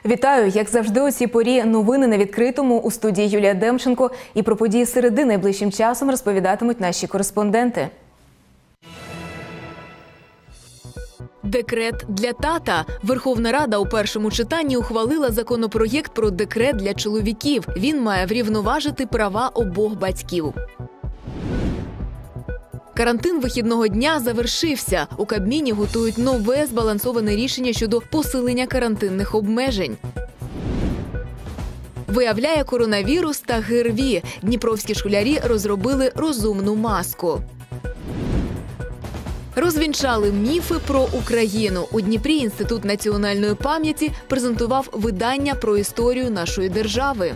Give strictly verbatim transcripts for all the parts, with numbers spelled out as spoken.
Вітаю! Як завжди у цій порі новини на відкритому. У студії Юлія Демченко. І про події середи найближчим часом розповідатимуть наші кореспонденти. Декрет для тата. Верховна Рада у першому читанні ухвалила законопроєкт про декрет для чоловіків. Він має врівноважити права обох батьків. Карантин вихідного дня завершився. У Кабміні готують нове збалансоване рішення щодо посилення карантинних обмежень. Виявляє коронавірус та ГРВІ. Дніпровські школярі розробили розумну маску. Розвінчали міфи про Україну. У Дніпрі Інститут національної пам'яті презентував видання про історію нашої держави.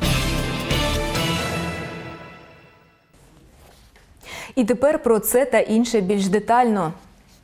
І тепер про це та інше більш детально.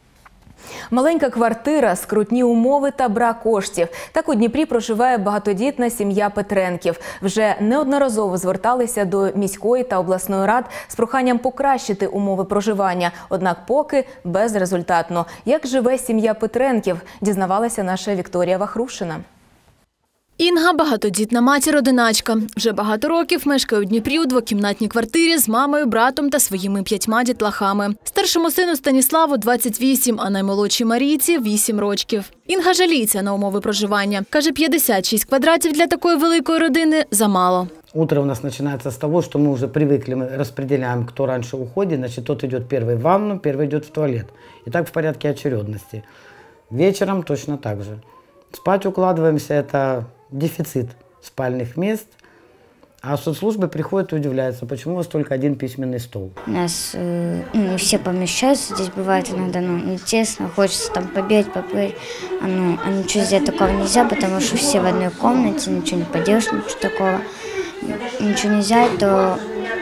Маленька квартира, скрутні умови та брак коштів. Так у Дніпрі проживає багатодітна сім'я Петренків. Вже неодноразово зверталися до міської та обласної рад з проханням покращити умови проживання. Однак поки безрезультатно. Як живе сім'я Петренків, дізнавалася наша Вікторія Вахрушина. Інга – багатодітна матір-одиначка. Вже багато років мешкає у Дніпрі у двокімнатній квартирі з мамою, братом та своїми п'ятьма дітлахами. Старшому сину Станіславу двадцять вісім, а наймолодшій Марійці – вісім років. Інга жаліється на умови проживання. Каже, п'ятдесят шість квадратів для такої великої родини – замало. Утро у нас начинается с того, что мы уже привыкли, мы распределяем, кто раньше уходит, значит, тот идет первый в ванну, первый идет в туалет. И так в порядке очередности. Вечером точно так же. Спать укладываемся, это дефицит спальных мест. А соцслужбы приходят и удивляются, почему у вас только один письменный стол. У нас э, ну, не все помещаются, здесь бывает иногда ну, не тесно, хочется там побегать, поплыть. А, ну, а ничего сделать такого нельзя, потому что все в одной комнате, ничего не поделаешь, ничего такого. Ничего нельзя, то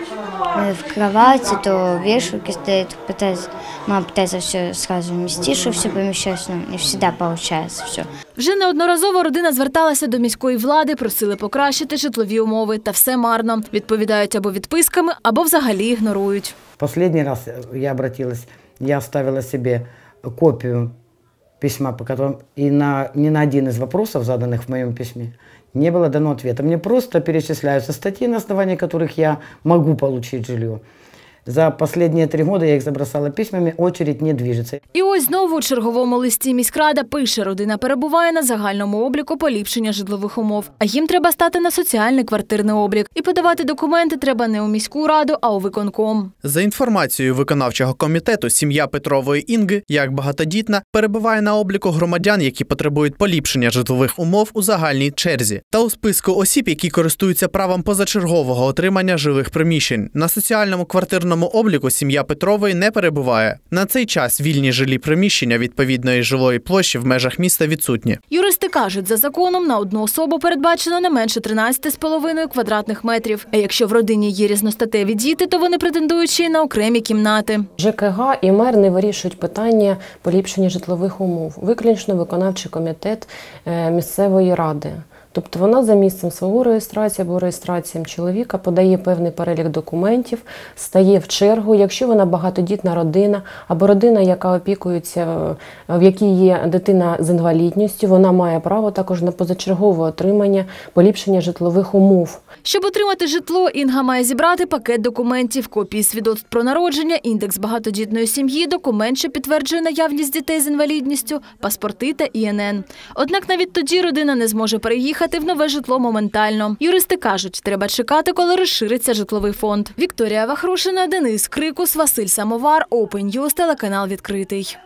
в кровати, то вешалки стоят, пытается, мама пытается все сразу вместить, чтобы все помещалось, но не всегда получается все. Вже неодноразово родина зверталася до міської влади, просили покращити житлові умови, та все марно. Відповідають або відписками, або взагалі ігнорують. Последний раз я обратилась, я оставила себе копию письма, по которому и на, ни на один из вопросов, заданных в моем письме, не было дано ответа. Мне просто перечисляются статьи, на основании которых я могу получить жилье. За последние три года я їх забросала письмами, очередь не движеться. І ось знову у черговому листі міськрада пише, родина перебуває на загальному обліку поліпшення житлових умов. А їм треба стати на соціальний квартирний облік. І подавати документи треба не у міську раду, а у виконком. За інформацією виконавчого комітету, сім'я Петрової Інги, як багатодітна, перебуває на обліку громадян, які потребують поліпшення житлових умов у загальній черзі. Та у списку осіб, які користуються правом позачергового отримання жилих приміщень. На соціальному квартирному обліку сім'я Петрової не перебуває. На цей час вільні жилі приміщення відповідної жилої площі в межах міста відсутні. Юристи кажуть, за законом на одну особу передбачено не менше тринадцяти з половиною квадратних метрів. А якщо в родині є різностатеві діти, то вони претендують ще й на окремі кімнати. ЖКГ і мер не вирішують питання поліпшення житлових умов. Виключно виконавчий комітет місцевої ради. Тобто вона за місцем свого реєстрації або реєстраціям чоловіка подає певний перелік документів, стає в чергу. Якщо вона багатодітна родина або родина, яка опікується, в якій є дитина з інвалідністю, вона має право також на позачергове отримання поліпшення житлових умов. Щоб отримати житло, Інга має зібрати пакет документів, копії свідоцтв про народження, індекс багатодітної сім'ї, документ, що підтверджує наявність дітей з інвалідністю, паспорти та І Ен Ен. Однак навіть тоді родина не зможе переїхати в нове житло моментально. Юристи кажуть, треба чекати, коли розшириться житловий фонд. Вікторія Вахрушина, Денис Крикус, Василь Самовар, Open News, телеканал «Відкритий».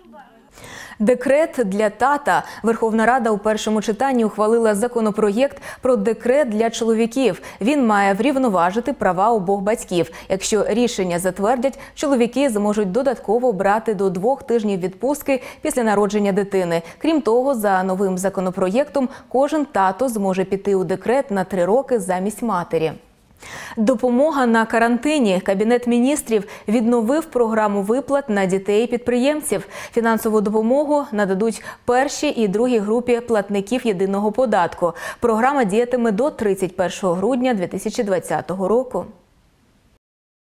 Декрет для тата. Верховна Рада у першому читанні ухвалила законопроєкт про декрет для чоловіків. Він має врівноважити права обох батьків. Якщо рішення затвердять, чоловіки зможуть додатково брати до двох тижнів відпустки після народження дитини. Крім того, за новим законопроєктом, кожен тато зможе піти у декрет на три роки замість матері. Допомога на карантині. Кабінет міністрів відновив програму виплат на дітей підприємців. Фінансову допомогу нададуть першій і другій групі платників єдиного податку. Програма діятиме до тридцять першого грудня дві тисячі двадцятого року.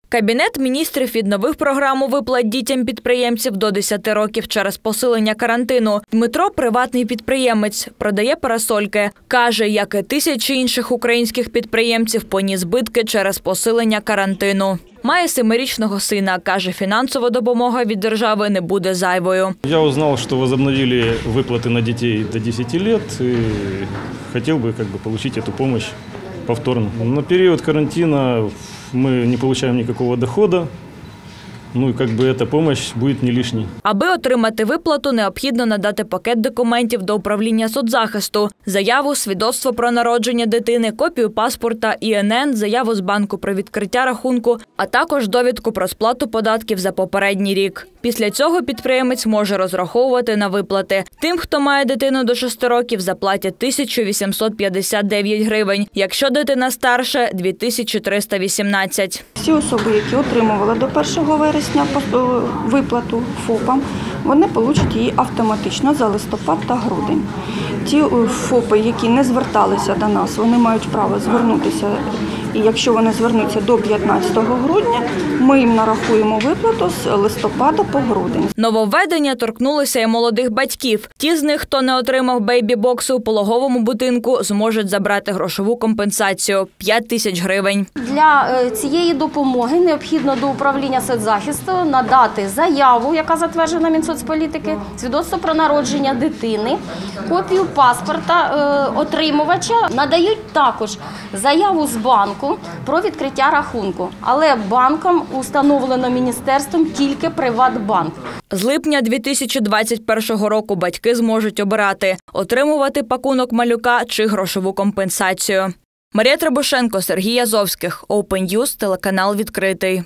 Кабінет міністрів відновив програму виплат дітям підприємців до десяти років через посилення карантину. Дмитро – приватний підприємець, продає парасольки. Каже, як і тисячі інших українських підприємців, поніс збитки через посилення карантину. Має семирічного сина. Каже, фінансова допомога від держави не буде зайвою. Я узнал, что возобновили выплаты на детей до десяти лет и хотел бы как бы получить эту помощь повторно. На период карантина мы не получаем никакого дохода. Ну і якби ця допомога буде не лишній. Аби отримати виплату, необхідно надати пакет документів до управління соцзахисту: заяву, свідоцтво про народження дитини, копію паспорта, І Ен Ен, заяву з банку про відкриття рахунку, а також довідку про сплату податків за попередній рік. Після цього підприємець може розраховувати на виплати. Тим, хто має дитину до шести років, заплатять тисячу вісімсот п'ятдесят дев'ять гривень. Якщо дитина старше – дві тисячі триста вісімнадцять. Всі особи, які отримували до першого вересня виплату ФОПам, вони отримають її автоматично за листопад та грудень. Ті ФОПи, які не зверталися до нас, вони мають право звернутися. І якщо вони звернуться до п'ятнадцятого грудня, ми їм нарахуємо виплату з листопада по грудень. Нововведення торкнулося і молодих батьків. Ті з них, хто не отримав бейбі-боксу у пологовому будинку, зможуть забрати грошову компенсацію – п'ять тисяч гривень. Для цієї допомоги необхідно до управління соцзахисту надати заяву, яка затверджена Мінсоцполітики, свідоцтво про народження дитини, копію паспорта отримувача. Надають також заяву з банку про відкриття рахунку. Але банком установлено міністерством тільки Приватбанк. З липня дві тисячі двадцять першого року батьки зможуть обирати – отримувати пакунок малюка чи грошову компенсацію. Марія Требушенко, Сергій Язовських, Open News, телеканал «Відкритий».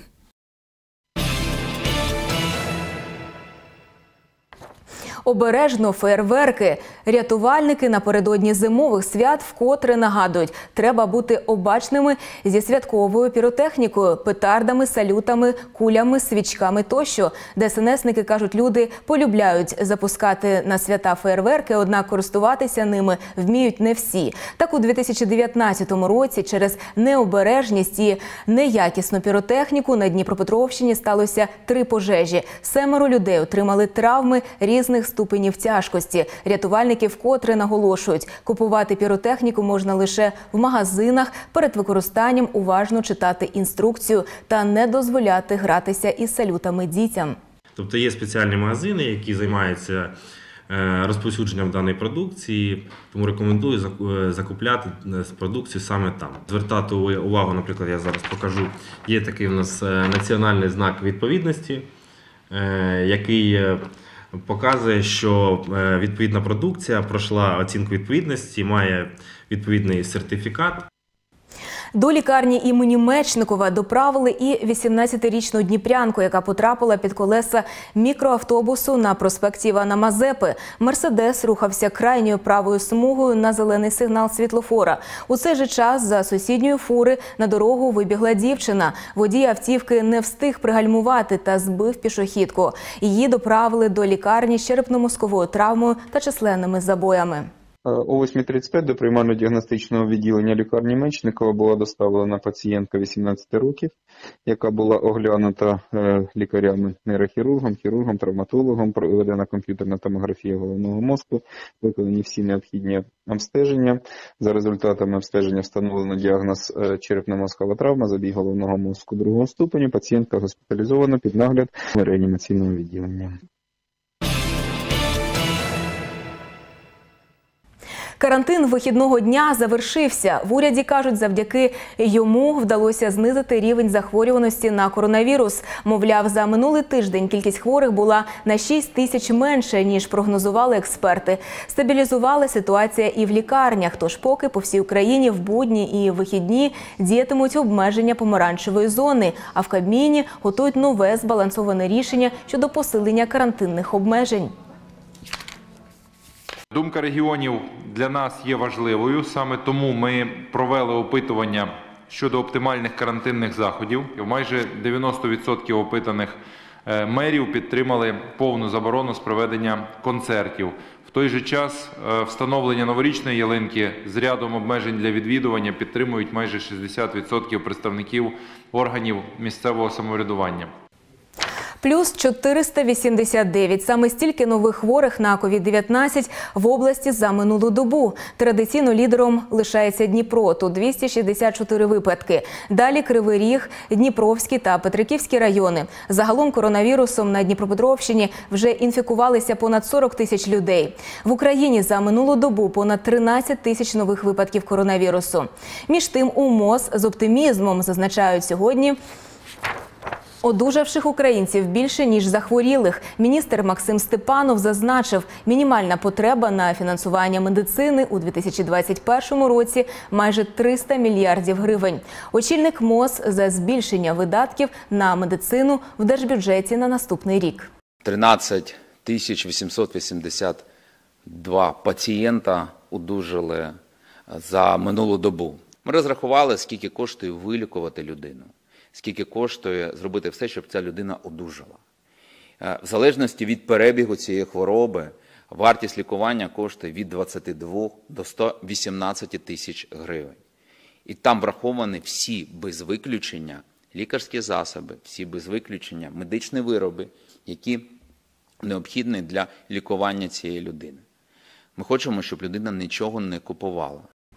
Обережно феєрверки. Рятувальники напередодні зимових свят вкотре нагадують, треба бути обачними зі святковою піротехнікою, петардами, салютами, кулями, свічками тощо. ДСНСники кажуть, люди полюбляють запускати на свята феєрверки, однак користуватися ними вміють не всі. Так у дві тисячі дев'ятнадцятому році через необережність і неякісну піротехніку на Дніпропетровщині сталося три пожежі. Семеро людей отримали травми різних ступенів тяжкості. Рятувальники вкотре наголошують, купувати піротехніку можна лише в магазинах, перед використанням уважно читати інструкцію та не дозволяти гратися із салютами дітям. Тобто є спеціальні магазини, які займаються розповсюдженням даної продукції, тому рекомендую закупляти продукцію саме там. Звертати увагу, наприклад, я зараз покажу, є такий у нас національний знак відповідності, який показує, що відповідна продукція пройшла оцінку відповідності, має відповідний сертифікат. До лікарні імені Мечникова доправили і вісімнадцятирічну дніпрянку, яка потрапила під колеса мікроавтобусу на проспекті Івана Мазепи. Мерседес рухався крайньою правою смугою на зелений сигнал світлофора. У цей же час за сусідньої фури на дорогу вибігла дівчина. Водій автівки не встиг пригальмувати та збив пішохідку. Її доправили до лікарні з черепно-мозковою травмою та численними забоями. О восьмій тридцять п'ять до приймально-діагностичного відділення лікарні Мечникова була доставлена пацієнтка вісімнадцяти років, яка була оглянута лікарями, нейрохірургом, хірургом, травматологом, проведена комп'ютерна томографія головного мозку, виконані всі необхідні обстеження. За результатами обстеження встановлено діагноз черепно-мозкова травма, забій головного мозку другого ступеню. Пацієнтка госпіталізована під нагляд реанімаційного відділення. Карантин вихідного дня завершився. В уряді кажуть, завдяки йому вдалося знизити рівень захворюваності на коронавірус. Мовляв, за минулий тиждень кількість хворих була на шість тисяч менше, ніж прогнозували експерти. Стабілізувала ситуація і в лікарнях, тож поки по всій Україні в будні і вихідні діятимуть обмеження помаранчевої зони, а в Кабміні готують нове збалансоване рішення щодо посилення карантинних обмежень. Думка регіонів для нас є важливою, саме тому ми провели опитування щодо оптимальних карантинних заходів. Майже дев'яносто відсотків опитаних мерів підтримали повну заборону з проведення концертів. В той же час встановлення новорічної ялинки з рядом обмежень для відвідування підтримують майже шістдесят відсотків представників органів місцевого самоврядування. Плюс чотириста вісімдесят дев'ять. Саме стільки нових хворих на ковід дев'ятнадцять в області за минулу добу. Традиційно лідером лишається Дніпро. Тут двісті шістдесят чотири випадки. Далі Кривий Ріг, Дніпровський та Петриківський райони. Загалом коронавірусом на Дніпропетровщині вже інфікувалися понад сорок тисяч людей. В Україні за минулу добу понад тринадцять тисяч нових випадків коронавірусу. Між тим у МОЗ з оптимізмом зазначають сьогодні – одужавших українців більше, ніж захворілих. Міністр Максим Степанов зазначив, мінімальна потреба на фінансування медицини у дві тисячі двадцять першому році – майже триста мільярдів гривень. Очільник МОЗ за збільшення видатків на медицину в держбюджеті на наступний рік. тринадцять тисяч вісімсот вісімдесят два пацієнта одужали за минулу добу. Ми розрахували, скільки коштує вилікувати людину. Скільки коштує зробити все, щоб ця людина одужала. В залежності від перебігу цієї хвороби, вартість лікування коштує від двадцяти двох до ста вісімнадцяти тисяч гривень. І там враховані всі без виключення лікарські засоби, всі без виключення медичні вироби, які необхідні для лікування цієї людини. Ми хочемо, щоб людина нічого не купувала.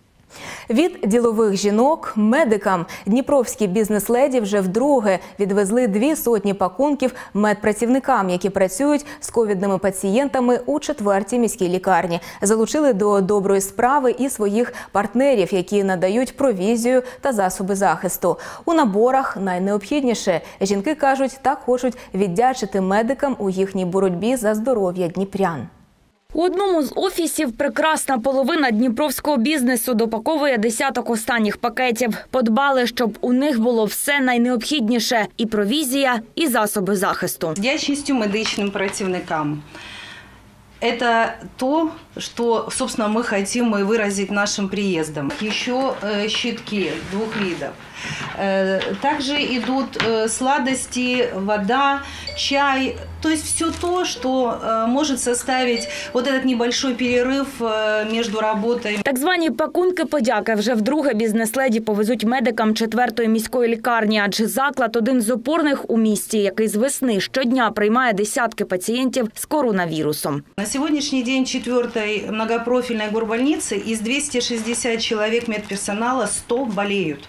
Від ділових жінок медикам дніпровські бізнес-леді вже вдруге відвезли дві сотні пакунків медпрацівникам, які працюють з ковідними пацієнтами у четвертій міській лікарні. Залучили до доброї справи і своїх партнерів, які надають провізію та засоби захисту. У наборах найнеобхідніше. Жінки кажуть, так хочуть віддячити медикам у їхній боротьбі за здоров'я дніпрян. У одному з офісів прекрасна половина дніпровського бізнесу допаковує десяток останніх пакетів. Подбали, щоб у них було все найнеобхідніше – і провізія, і засоби захисту. Вдячністю медичним працівникам. Это то, что, собственно, мы хотим выразить нашим приездом. Еще э, щитки двух видов. Э, также идут э, сладости, вода, чай. То есть все то, что э, может составить вот этот небольшой перерыв э, между работой. Так звані пакунки подяки вже вдруге бізнес-леді повезуть медикам четвертої міської лікарні, адже заклад один з опорних у місті, який з весни щодня приймає десятки пацієнтів з коронавірусом. На сегодняшний день четвертой многопрофильной горбольницы из двухсот шестидесяти человек медперсонала сто болеют.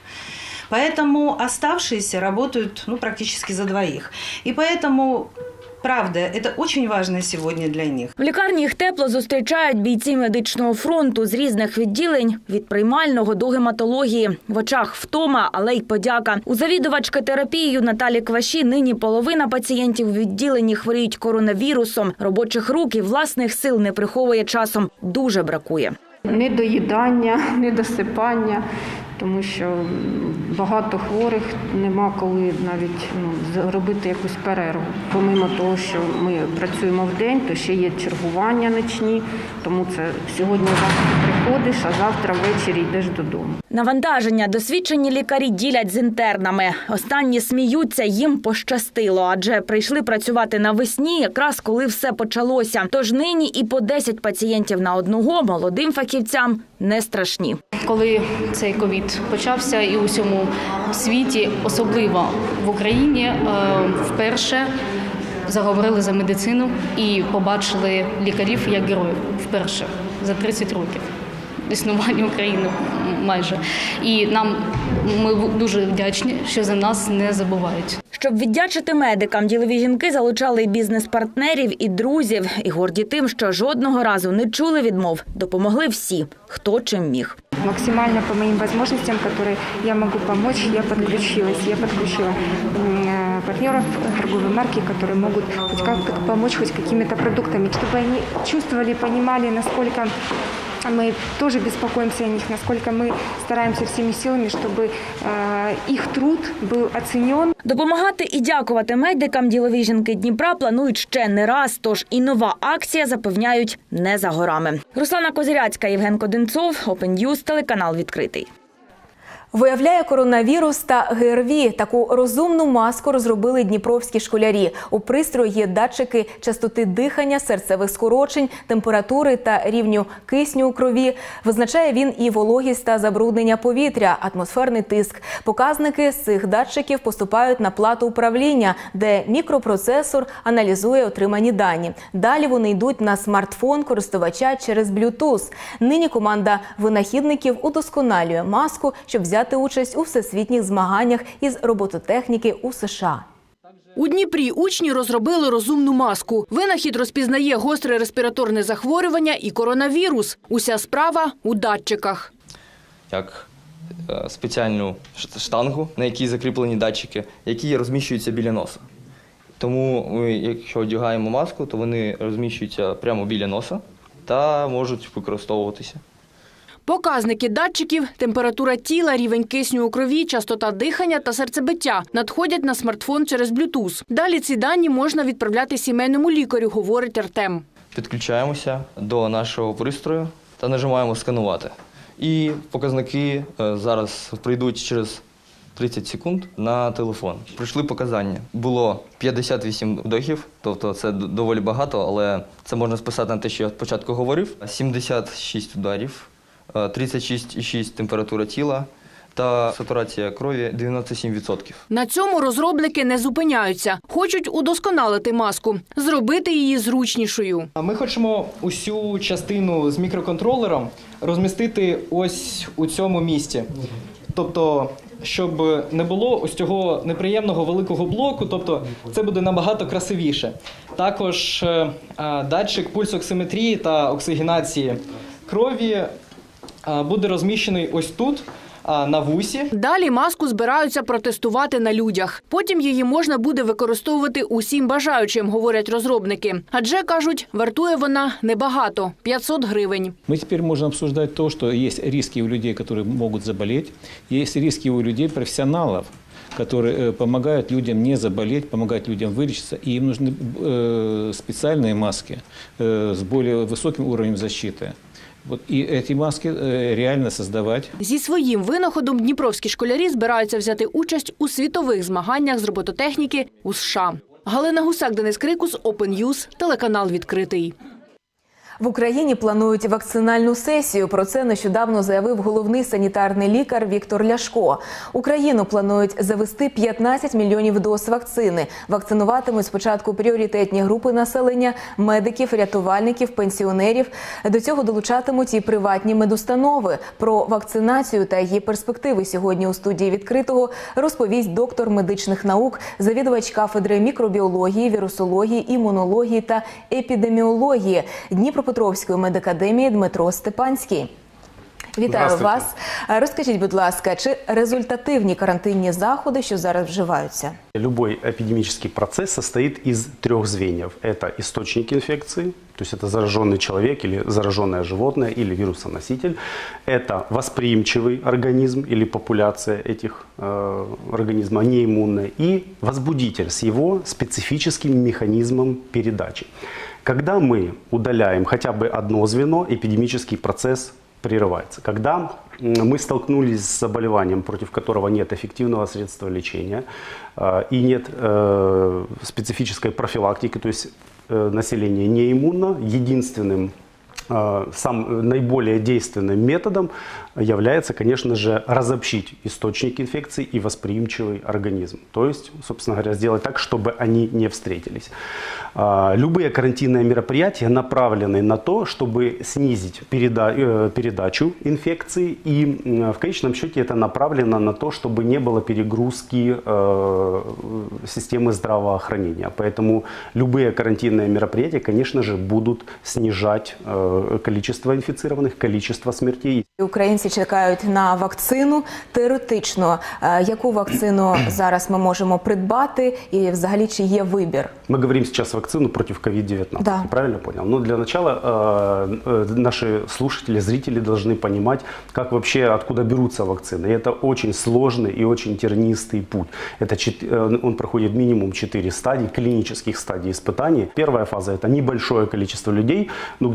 Поэтому оставшиеся работают ну, практически за двоих. И поэтому, правда, это очень важно сегодня для них. В лікарні їх тепло зустрічають бійці медичного фронту з різних відділень, від приймального до гематології. В очах втома, але й подяка. У завідувачки терапією Наталі Кваші нині половина пацієнтів у відділенні хворіють коронавірусом. Робочих рук і власних сил не приховує часом. Дуже бракує. Недоїдання, недосипання, тому що багато хворих, нема коли навіть ну, робити якусь перерву. Помимо того, що ми працюємо вдень, то ще є чергування нічні, тому це сьогодні-завтра приходиш, а завтра ввечері йдеш додому. Навантаження досвідчені лікарі ділять з інтернами. Останні сміються, їм пощастило, адже прийшли працювати навесні, якраз коли все почалося. Тож нині і по десять пацієнтів на одного молодим фахівцям не страшні. Коли цей ковід почався і у всьому світі, особливо в Україні, вперше заговорили за медицину і побачили лікарів як героїв вперше за тридцять років існування України майже. І нам ми дуже вдячні, що за нас не забувають. Щоб віддячити медикам, ділові жінки залучали і бізнес-партнерів, і друзів. І горді тим, що жодного разу не чули відмов. Допомогли всі, хто чим міг. Максимально по моим возможностям, которые я могу помочь, я подключилась. Я подключила партнеров торговой марки, которые могут хоть как-то помочь хоть какими-то продуктами, чтобы они чувствовали, понимали, насколько мы тоже беспокоимся о них, насколько мы стараемся всеми силами, чтобы э, их труд был оценен. Допомагати і дякувати медикам ділові жінки Дніпра планують ще не раз, тож і нова акція, запевняють, не за горами. Руслана Козиряцька, Євген Кодинцов, Open News, телеканал «Відкритий». Виявляє коронавірус та ГРВІ. Таку розумну маску розробили дніпровські школярі. У пристрої є датчики частоти дихання, серцевих скорочень, температури та рівню кисню у крові. Визначає він і вологість та забруднення повітря, атмосферний тиск. Показники з цих датчиків поступають на плату управління, де мікропроцесор аналізує отримані дані. Далі вони йдуть на смартфон користувача через Bluetooth. Нині команда винахідників удосконалює маску, щоб взяти участь у всесвітніх змаганнях із робототехніки у США. У Дніпрі учні розробили розумну маску. Винахід розпізнає гостре респіраторне захворювання і коронавірус. Уся справа у датчиках. Як спеціальну штангу, на якій закріплені датчики, які розміщуються біля носа. Тому ми, якщо одягаємо маску, то вони розміщуються прямо біля носа та можуть використовуватися. Показники датчиків – температура тіла, рівень кисню у крові, частота дихання та серцебиття – надходять на смартфон через Bluetooth. Далі ці дані можна відправляти сімейному лікарю, говорить Артем. Підключаємося до нашого пристрою та нажимаємо «Сканувати». І показники зараз прийдуть через тридцять секунд на телефон. Прийшли показання. Було п'ятдесят вісім вдохів, тобто це доволі багато, але це можна списати на те, що я спочатку говорив. сімдесят шість ударів. тридцять шість цілих шість десятих температура тіла та сатурація крові дев'яносто сім відсотків. На цьому розробники не зупиняються. Хочуть удосконалити маску, зробити її зручнішою. Ми хочемо усю частину з мікроконтролером розмістити ось у цьому місці. Тобто, щоб не було ось цього неприємного великого блоку, тобто це буде набагато красивіше. Також датчик пульсоксиметрії та оксигенації крові буде розміщений ось тут, на вусі. Далі маску збираються протестувати на людях. Потім її можна буде використовувати усім бажаючим, говорять розробники. Адже, кажуть, вартує вона небагато – п'ятсот гривень. Ми тепер можемо обсуждати те, що є риски у людей, які можуть заболіти, є риски у людей, професіоналів, которые помогают людям не заболеть, помогают людям вылечиться. И им нужны э, специальные маски э, с более высоким уровнем защиты. Вот, і ці маски реально створювати. Зі своїм винаходом дніпровські школярі збираються взяти участь у світових змаганнях з робототехніки у США. Галина Гусак, Денис Крикус, Open News, телеканал «Відкритий». В Україні планують вакцинальну сесію. Про це нещодавно заявив головний санітарний лікар Віктор Ляшко. Україну планують завести п'ятнадцять мільйонів доз вакцини. Вакцинуватимуть спочатку пріоритетні групи населення – медиків, рятувальників, пенсіонерів. До цього долучатимуть і приватні медустанови. Про вакцинацію та її перспективи сьогодні у студії «Відкритого» розповість доктор медичних наук, завідувач кафедри мікробіології, вірусології, імунології та епідеміології Дніпропетровської медакадемії Дмитро Степанський. Вітаю вас. Розкажіть, будь ласка, чи результативні карантинні заходи, що зараз вживаються? Любой эпидемический процесс состоит из трех звеньев. Это источник инфекции, то есть это зараженный человек или зараженное животное или вирусоноситель. Это восприимчивый организм или популяция этих э, организмов, неиммунная. И возбудитель с его специфическим механизмом передачи. Когда мы удаляем хотя бы одно звено, эпидемический процесс прерывается. Когда мы столкнулись с заболеванием, против которого нет эффективного средства лечения и нет специфической профилактики, то есть население не иммунно, единственным, сам наиболее действенным методом является, конечно же, разобщить источник инфекции и восприимчивый организм. То есть, собственно говоря, сделать так, чтобы они не встретились. Любые карантинные мероприятия направлены на то, чтобы снизить переда- передачу инфекции, и в конечном счете это направлено на то, чтобы не было перегрузки э, системы здравоохранения. Поэтому любые карантинные мероприятия, конечно же, будут снижать э, количество инфицированных, количество смертей. Українці чекають на вакцину. Теоретично, яку вакцину зараз ми можемо придбати і взагалі чи є вибір? Мы говорим сейчас вакцину против ковид девятнадцать, да. Правильно понял? Но для начала э, э, наши слушатели, зрители должны понимать, как вообще, откуда берутся вакцины. И это очень сложный и очень тернистый путь. Это, э, он проходит минимум четыре стадии, клинических стадий испытаний. Первая фаза – это небольшое количество людей, ну где-то до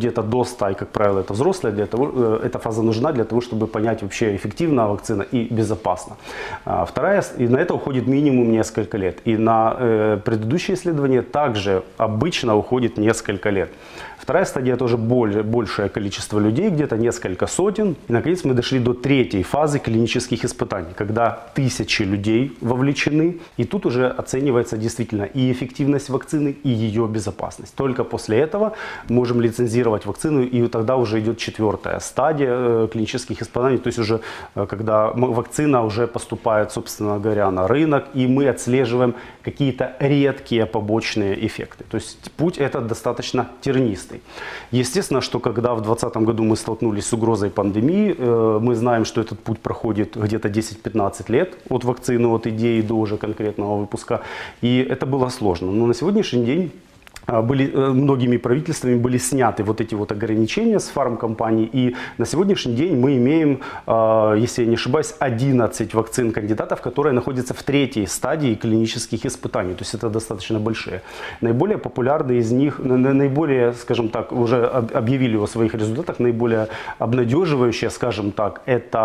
просто, и, как правило, это взрослые, для того, эта фаза нужна для того, чтобы понять, вообще эффективна вакцина и безопасна. Вторая, и на это уходит минимум несколько лет. И на э, предыдущие исследования также обычно уходит несколько лет. Вторая стадия тоже более, большее количество людей, где-то несколько сотен. И, наконец, мы дошли до третьей фазы клинических испытаний, когда тысячи людей вовлечены. И тут уже оценивается действительно и эффективность вакцины, и ее безопасность. Только после этого можем лицензировать вакцину, и тогда уже идет четвертая стадия клинических испытаний. То есть уже когда вакцина уже поступает, собственно говоря, на рынок, и мы отслеживаем какие-то редкие побочные эффекты. То есть путь этот достаточно тернистый. Естественно, что когда в две тысячи двадцатом году мы столкнулись с угрозой пандемии, мы знаем, что этот путь проходит где-то десять-пятнадцать лет от вакцины, от идеи до уже конкретного выпуска. И это было сложно. Но на сегодняшний день были, многими правительствами были сняты вот эти вот ограничения с фармкомпаний. И на сегодняшний день мы имеем, если я не ошибаюсь, одиннадцать вакцин кандидатов, которые находятся в третьей стадии клинических испытаний. То есть это достаточно большие. Наиболее популярные из них, наиболее, скажем так, уже объявили о своих результатах, наиболее обнадеживающие, скажем так,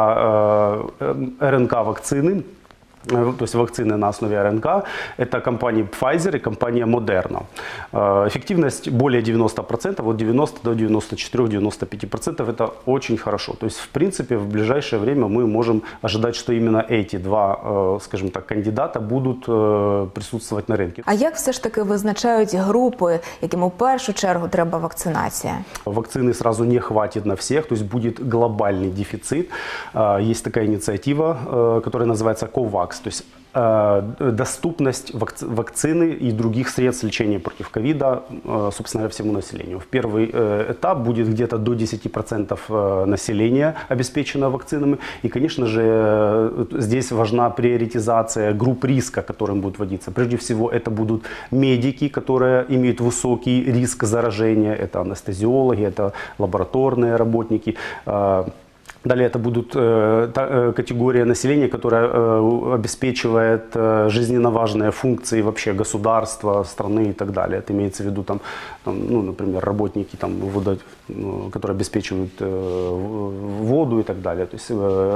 это РНК-вакцины. То есть вакцины на основе РНК. Это компания Pfizer и компания Moderna. Эффективность более девяноста процентов, от девяноста до девяноста четырёх — девяноста пяти процентов. Это очень хорошо. То есть в принципе в ближайшее время мы можем ожидать, что именно эти два, скажем так, кандидата будут присутствовать на ринку. А як все ж таки визначають групи, яким у першу чергу треба вакцинація? Вакцины сразу не хватит на всех, то есть будет глобальный дефицит. Есть такая инициатива, которая называется COVAX. То есть э, доступность вакци вакцины и других средств лечения против ковида, э, собственно говоря, всему населению. В первый э, этап будет где-то до десяти процентов э, населения обеспечено вакцинами. И, конечно же, э, здесь важна приоритизация групп риска, которым будут вводиться. Прежде всего, это будут медики, которые имеют высокий риск заражения. Это анестезиологи, это лабораторные работники. Э, Далее это будут э, та, э, категория населения, которая э, обеспечивает э, жизненно важные функции вообще государства, страны и так далее. Это имеется в виду, там, там, ну, например, работники, там, водо, ну, которые обеспечивают э, воду и так далее, то есть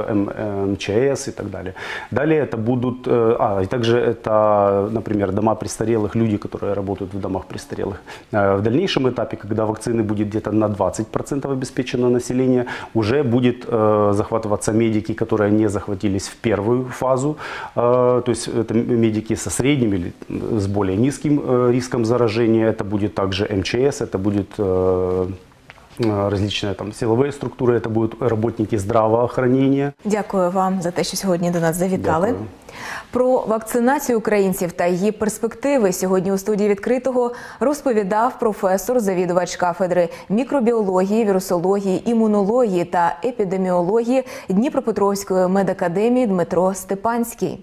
э, МЧС и так далее. Далее это будут, э, а, и также это, например, дома престарелых, люди, которые работают в домах престарелых. Э, в дальнейшем этапе, когда вакцины будет где-то на двадцать процентов обеспечено население, уже будет э, захватываться медики, которые не захватились в первую фазу, то есть это медики со средним или с более низким риском заражения, это будет также МЧС, это будет различные там силовые структуры, это будут работники здравоохранения. Дякую вам за те, що сьогодні до нас завітали. Дякую. Про вакцинацію українців та її перспективи сьогодні у студії «Відкритого» розповідав професор, завідувач кафедри мікробіології, вірусології, імунології та епідеміології Дніпропетровської медакадемії Дмитро Степанський.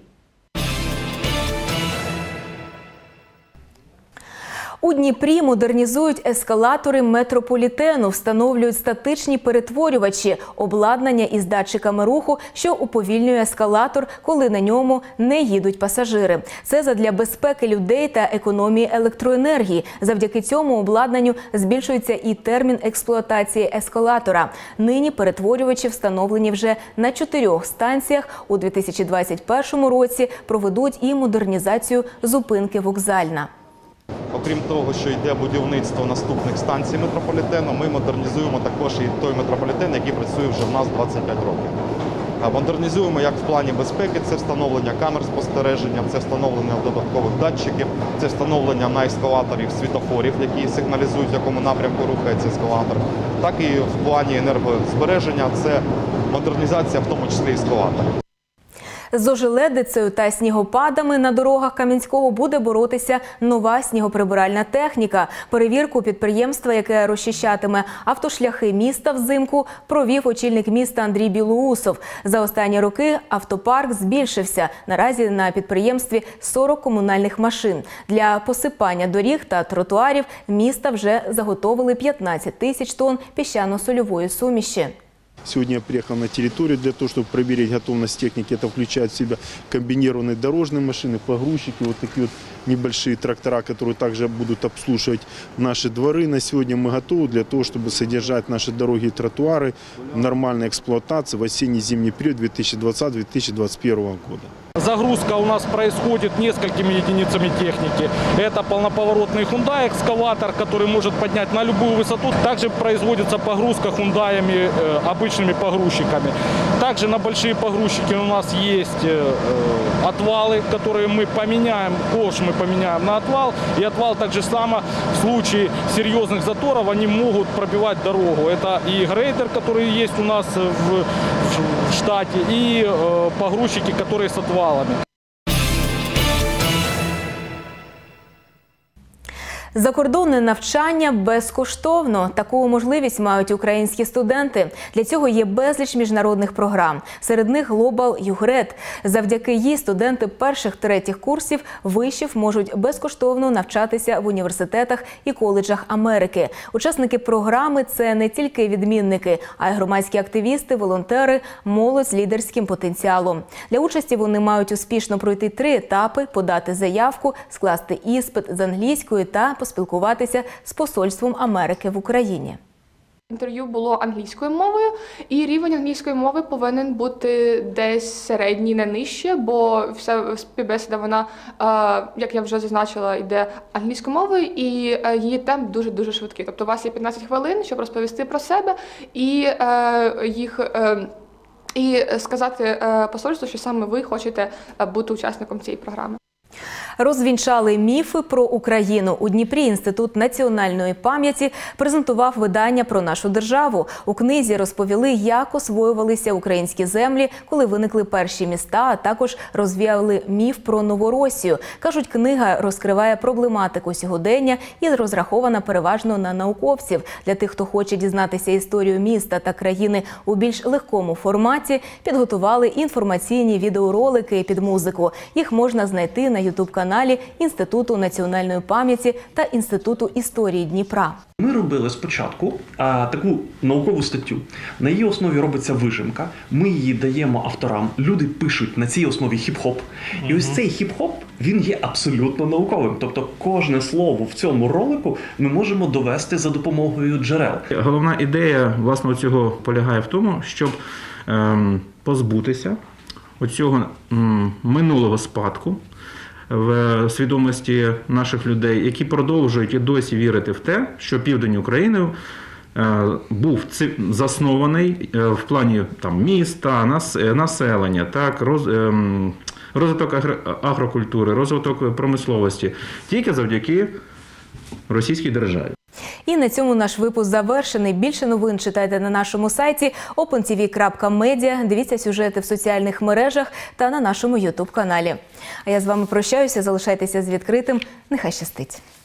У Дніпрі модернізують ескалатори метрополітену, встановлюють статичні перетворювачі, обладнання із датчиками руху, що уповільнює ескалатор, коли на ньому не їдуть пасажири. Це задля безпеки людей та економії електроенергії. Завдяки цьому обладнанню збільшується і термін експлуатації ескалатора. Нині перетворювачі встановлені вже на чотирьох станціях. У дві тисячі двадцять першому році проведуть і модернізацію зупинки «Вокзальна». Окрім того, що йде будівництво наступних станцій метрополітену, ми модернізуємо також і той метрополітен, який працює вже в нас двадцять п'ять років. Модернізуємо як в плані безпеки, це встановлення камер спостереження, це встановлення додаткових датчиків, це встановлення на ескалаторів світлофорів, які сигналізують, в якому напрямку рухається ескалатор, так і в плані енергозбереження, це модернізація в тому числі ескалаторів. З ожеледицею та снігопадами на дорогах Кам'янського буде боротися нова снігоприбиральна техніка. Перевірку підприємства, яке розчищатиме автошляхи міста взимку, провів очільник міста Андрій Білоусов. За останні роки автопарк збільшився. Наразі на підприємстві сорок комунальних машин. Для посипання доріг та тротуарів міста вже заготовили п'ятнадцять тисяч тонн піщано-сольової суміші. Сегодня я приехал на территорию для того, чтобы проверить готовность техники. Это включает в себя комбинированные дорожные машины, погрузчики, вот такие вот небольшие трактора, которые также будут обслуживать наши дворы. На сегодня мы готовы для того, чтобы содержать наши дороги и тротуары в нормальной эксплуатации в осенне-зимний период две тысячи двадцатого — две тысячи двадцать первого года. Загрузка у нас происходит несколькими единицами техники. Это полноповоротный Hyundai экскаватор, который может поднять на любую высоту. Также производится погрузка Hyundai'ями, э, обычными погрузчиками. Также на большие погрузчики у нас есть э, отвалы, которые мы поменяем. Ковш мы поменяем на отвал. И отвал так же само в случае серьезных заторов они могут пробивать дорогу. Это и грейдер, который есть у нас в, в штате, и э, погрузчики, которые с отвалом. Закордонне навчання безкоштовно. Таку можливість мають українські студенти. Для цього є безліч міжнародних програм. Серед них Global югред. Завдяки їй студенти перших-третіх курсів вишів можуть безкоштовно навчатися в університетах і коледжах Америки. Учасники програми – це не тільки відмінники, а й громадські активісти, волонтери, молодь з лідерським потенціалом. Для участі вони мають успішно пройти три етапи – подати заявку, скласти іспит з англійської та поспілкуватися з посольством Америки в Україні. Інтерв'ю було англійською мовою, і рівень англійської мови повинен бути десь середній, не нижче, бо вся співбесіда, вона, як я вже зазначила, йде англійською мовою, і її темп дуже-дуже швидкий. Тобто у вас є п'ятнадцять хвилин, щоб розповісти про себе і їх... і сказати посольству, що саме ви хочете бути учасником цієї програми. Розвінчали міфи про Україну. У Дніпрі Інститут національної пам'яті презентував видання про нашу державу. У книзі розповіли, як освоювалися українські землі, коли виникли перші міста, а також розвіяли міф про Новоросію. Кажуть, книга розкриває проблематику сьогодення і розрахована переважно на науковців. Для тих, хто хоче дізнатися історію міста та країни у більш легкому форматі, підготували інформаційні відеоролики під музику. Їх можна знайти на ютуб-каналі Інституту національної пам'яті та Інституту історії Дніпра. Ми робили спочатку а, таку наукову статтю. На її основі робиться вижимка. Ми її даємо авторам. Люди пишуть на цій основі хіп-хоп. І ось цей хіп-хоп, він є абсолютно науковим. Тобто кожне слово в цьому ролику ми можемо довести за допомогою джерел. Головна ідея, власне, цього полягає в тому, щоб ем, позбутися оцього ем, минулого спадку в свідомості наших людей, які продовжують і досі вірити в те, що південь України був заснований в плані там, міста, населення, так, роз, розвиток агрокультури, розвиток промисловості, тільки завдяки російській державі. І на цьому наш випуск завершений. Більше новин читайте на нашому сайті опен ті ві крапка медіа, дивіться сюжети в соціальних мережах та на нашому ютуб-каналі. А я з вами прощаюся, залишайтеся з відкритим. Нехай щастить!